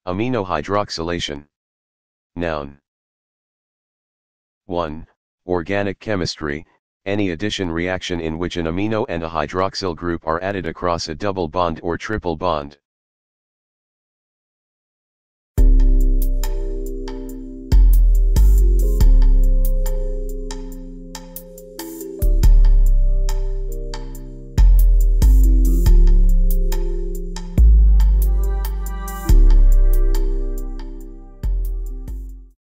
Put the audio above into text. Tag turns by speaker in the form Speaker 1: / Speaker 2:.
Speaker 1: Aminohydroxylation. Noun. 1. Organic chemistry, any addition reaction in which an amino and a hydroxyl group are added across a double bond or triple bond.